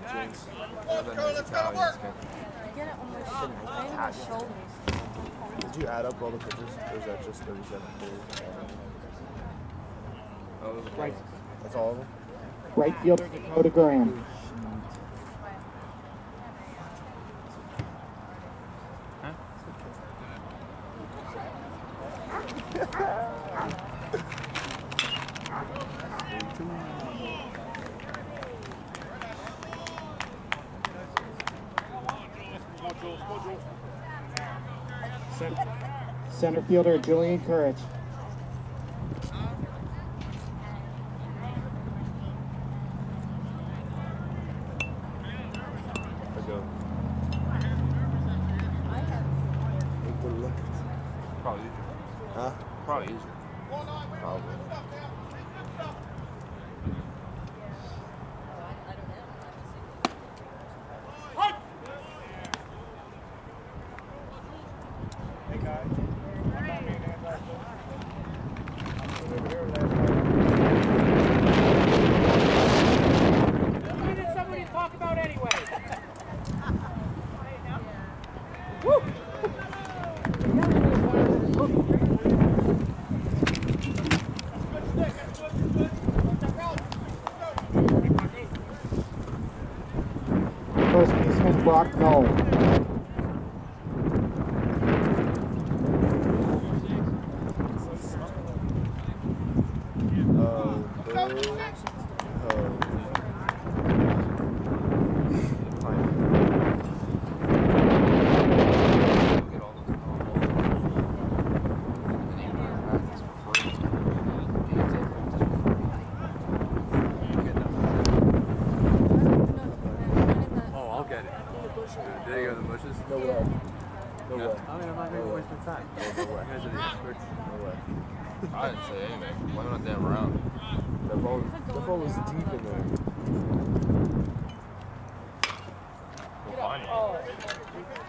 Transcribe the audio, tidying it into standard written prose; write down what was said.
Jinx. Let's go to work. I get it on my shoulders. Did you add up all the pitches? Or is that just 37 plays? Right. That's all of them? Right fielder Dakota Graham. Center fielder Julian Courage. Probably easier. Huh? Probably easier. Probably. Hey guys, I'm not being anti-social. I'm over here last night. What did somebody talk about anyway? Woo! First baseman Brock Knoll. There you go, the bushes? No way. No way. I mean, I'm not going to waste my time. No way. You guys are the experts. No way. I didn't say anything. Why not damn around? That ball was deep in there. We'll find it.